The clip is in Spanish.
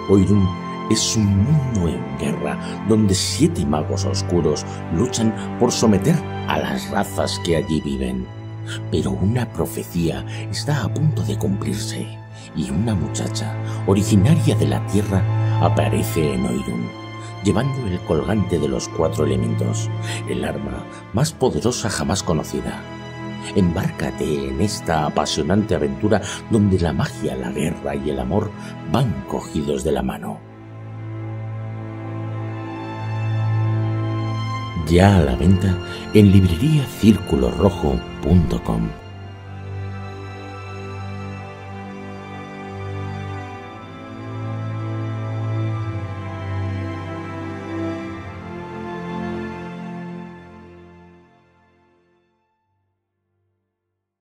Oirún es un mundo en guerra, donde 7 magos oscuros luchan por someter a las razas que allí viven. Pero una profecía está a punto de cumplirse, y una muchacha, originaria de la tierra, aparece en Oirún, llevando el colgante de los 4 elementos, el arma más poderosa jamás conocida. Embárcate en esta apasionante aventura donde la magia, la guerra y el amor van cogidos de la mano. Ya a la venta en libreriacirculorrojo.com.